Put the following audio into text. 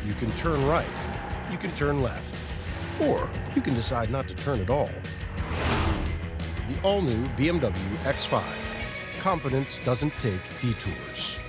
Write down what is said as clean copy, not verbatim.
You can turn right, you can turn left, or you can decide not to turn at all. The all-new BMW X5. Confidence doesn't take detours.